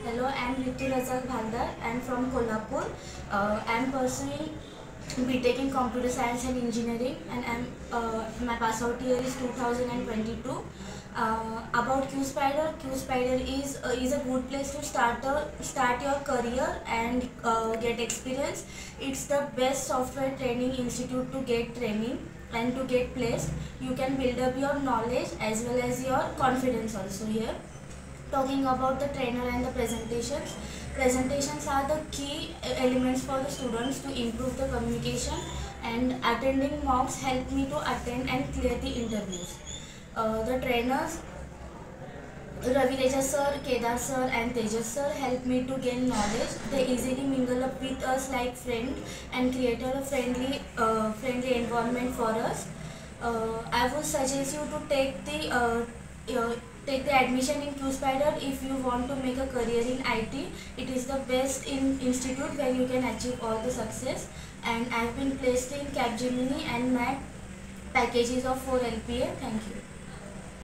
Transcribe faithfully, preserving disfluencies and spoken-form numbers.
Hello, I am Ritu Razak Bhaldar. I am from Kolhapur. Uh, I am pursuing B Tech in Computer Science and Engineering, and I'm, uh, my pass out year is two thousand twenty-two. Uh, about QSpider, QSpider is uh, is a good place to start a, start your career and uh, get experience. It's the best software training institute to get training and to get placed. You can build up your knowledge as well as your confidence also here. Talking about the trainer and the presentations, presentations are the key elements for the students to improve the communication, and attending mocks help me to attend and clear the interviews. Uh, the trainers Ravi Reja sir, Kedar sir and Tejas sir help me to gain knowledge. They easily mingle up with us like friends and create a friendly, uh, friendly environment for us. Uh, I would suggest you to take the uh, uh, take the admission in QSpider if you want to make a career in I T. It is the best in institute where you can achieve all the success. And I have been placed in Capgemini and my package is of four L P A. Thank you.